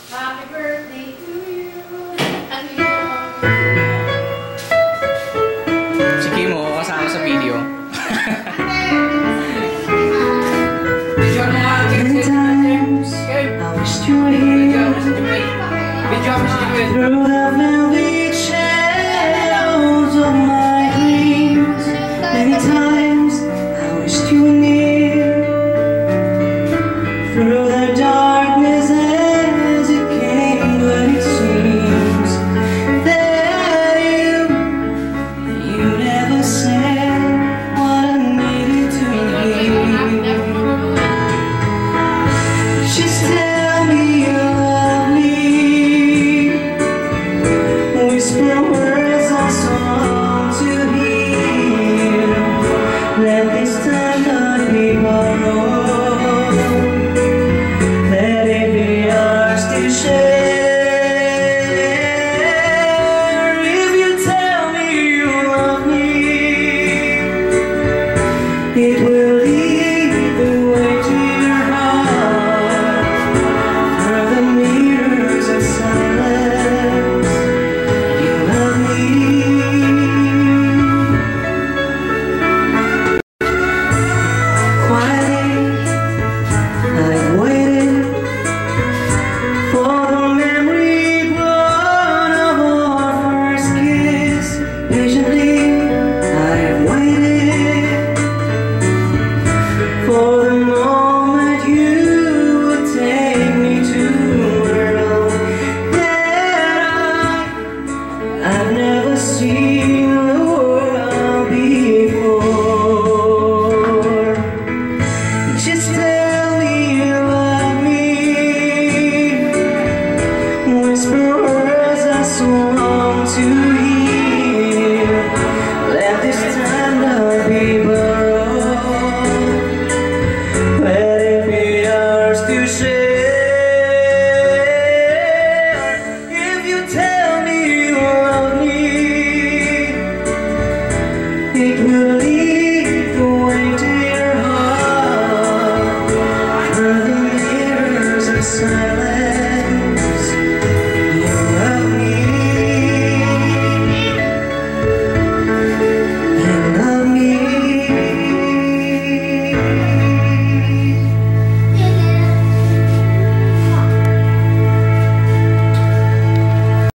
Happy birthday to you. Si Kim mo, kasama sa video. Many times I wished you were here. Through the velvet shadows of my dreams. Many times I wished you were near. Through the darkness as it came, but it seems that you never said what I needed to hear. Just tell me you love me. Whisper words I long to hear. Let this time not be borrowed. Let it be ours to share. If you tell me you love me, it will lead the way to your heart. Through the mirrors of silence, you love me. Quietly, I've waited for the memory born of our first kiss. Patiently, I've waited for the moment you would take me to a road that I've never seen the world before. Just tell me you love me. Whisper words I so long to hear. Let this time